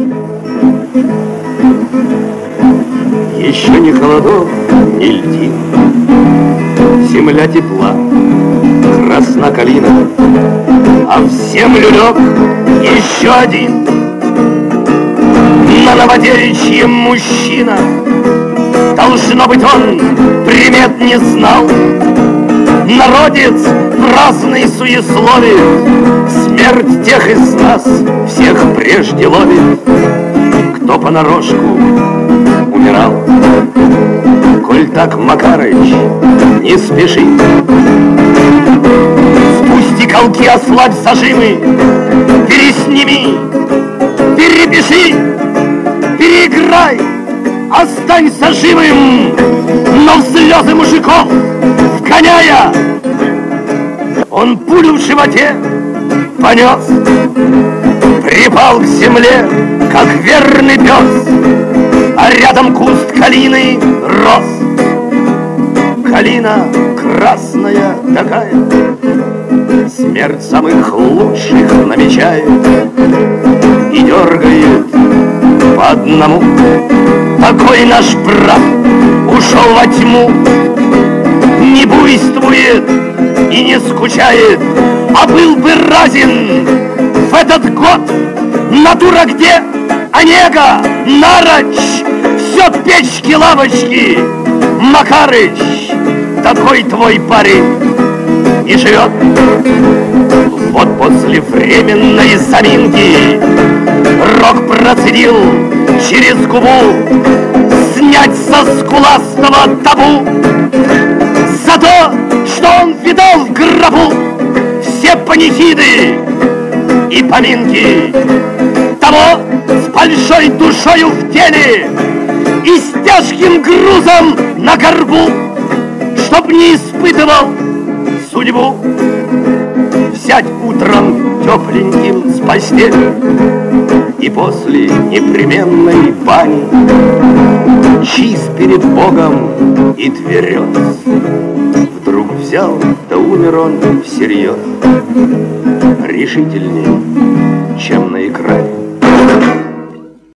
Еще ни холодов, ни льдин, земля тепла, красна калина, а в землю лег еще один на Новодевичьем мужчина. Должно быть, он примет не знал, народец праздный суесловит, смерть тех из нас всех прежде ловит, кто понарошку умирал. Коль так, Макарыч, не спеши, спусти колки, ослабь зажимы, пересними, перепиши, переиграй, останься живым, но в слезы мужиков вгоняя, он пулю в животе понес, припал к земле, как верный пес, а рядом куст калины рос. Калина красная такая, смерть самых лучших намечает и дергает по одному. Такой наш брат ушел во тьму, не буйствует и не скучает, а был бы разин в этот год. Натура где? Онега, Нарочь, все печки-лавочки. Макарыч, такой твой парень и живет. Вот после временной заминки Рок процедил через губу снять со скуластого табу за то, что он видал в гробу все панихиды и поминки того с большой душою в теле и с тяжким грузом на горбу, чтоб не испытывал судьбу взять утром тепленьким с постели и после непременной бани чист перед Богом и тверез. Вдруг взял, да умер он всерьез, решительней, чем на экране.